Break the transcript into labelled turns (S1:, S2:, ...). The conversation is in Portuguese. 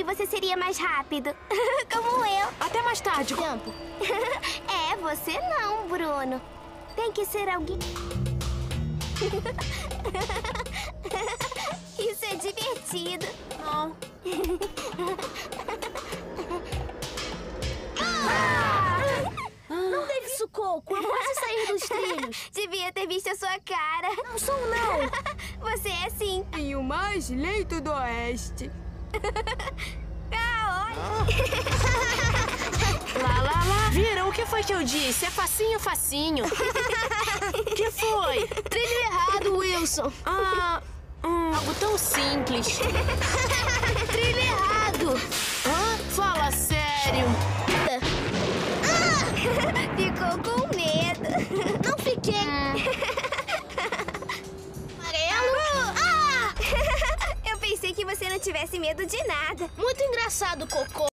S1: você seria mais rápido. Como eu.
S2: Até mais tarde, Campo.
S1: É, você não, Bruno. Tem que ser alguém... Isso é divertido.
S2: Não.
S3: Não teve isso, Coco. Eu posso sair dos trilhos.
S1: Devia ter visto a sua cara.
S3: Não sou, não.
S1: Você é sim.
S2: E o mais leito do oeste.
S1: Ah, olha.
S4: Lá, lá, lá. Viram? O que foi que eu disse? É facinho, facinho. Que foi?
S3: Trilho errado, Wilson.
S4: Algo tão simples.
S3: Trilho errado.
S4: Fala sério.
S1: Ficou com medo.
S3: Não fiquei. Amarelo.
S1: Eu pensei que você não tivesse medo de nada.
S3: Muito engraçado, Cocô.